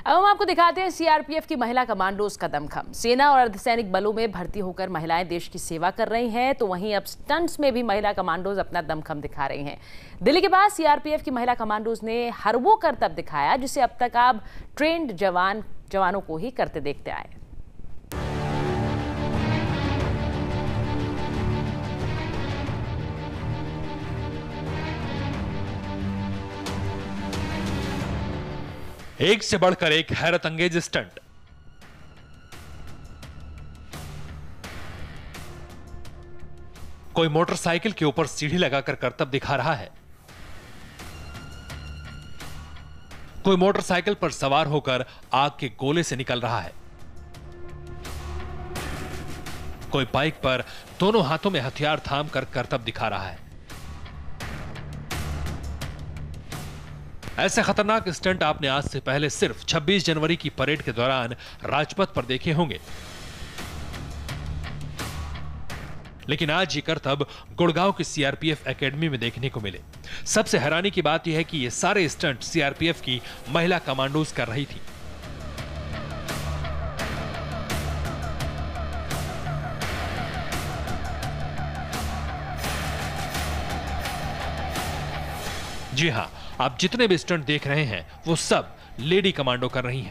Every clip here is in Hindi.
अब हम आपको दिखाते हैं सीआरपीएफ की महिला कमांडोज का दमखम। सेना और अर्धसैनिक बलों में भर्ती होकर महिलाएं देश की सेवा कर रही हैं, तो वहीं अब स्टंट्स में भी महिला कमांडोज अपना दमखम दिखा रही हैं। दिल्ली के बाद सीआरपीएफ की महिला कमांडोज ने हर वो करतब दिखाया जिसे अब तक आप ट्रेंड जवानों को ही करते देखते आए। एक से बढ़कर एक हैरत अंगेज स्टंट। कोई मोटरसाइकिल के ऊपर सीढ़ी लगाकर करतब दिखा रहा है, कोई मोटरसाइकिल पर सवार होकर आग के गोले से निकल रहा है, कोई बाइक पर दोनों हाथों में हथियार थाम कर करतब दिखा रहा है। ऐसे खतरनाक स्टंट आपने आज से पहले सिर्फ 26 जनवरी की परेड के दौरान राजपथ पर देखे होंगे, लेकिन आज ये करतब गुड़गांव की सीआरपीएफ एकेडमी में देखने को मिले। सबसे हैरानी की बात यह है कि ये सारे स्टंट सीआरपीएफ की महिला कमांडोज कर रही थी। जी हां, आप जितने भी स्टंट देख रहे हैं वो सब लेडी कमांडो कर रही हैं।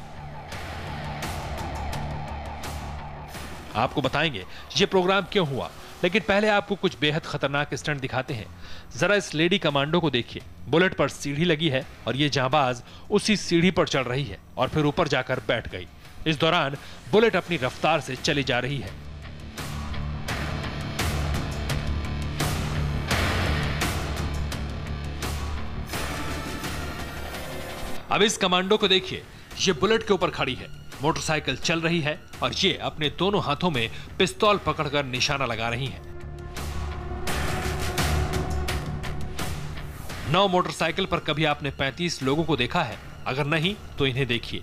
आपको बताएंगे ये प्रोग्राम क्यों हुआ, लेकिन पहले आपको कुछ बेहद खतरनाक स्टंट दिखाते हैं। जरा इस लेडी कमांडो को देखिए। बुलेट पर सीढ़ी लगी है और ये जांबाज उसी सीढ़ी पर चढ़ रही है और फिर ऊपर जाकर बैठ गई। इस दौरान बुलेट अपनी रफ्तार से चली जा रही है। अब इस कमांडो को देखिए, ये बुलेट के ऊपर खड़ी है, मोटरसाइकिल चल रही है और ये अपने दोनों हाथों में पिस्तौल पकड़कर निशाना लगा रही है। 9 मोटरसाइकिल पर कभी आपने 35 लोगों को देखा है? अगर नहीं तो इन्हें देखिए।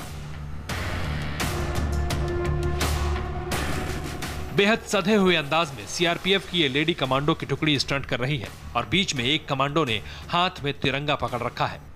बेहद सधे हुए अंदाज में सीआरपीएफ की ये लेडी कमांडो की टुकड़ी स्टंट कर रही है और बीच में एक कमांडो ने हाथ में तिरंगा पकड़ रखा है।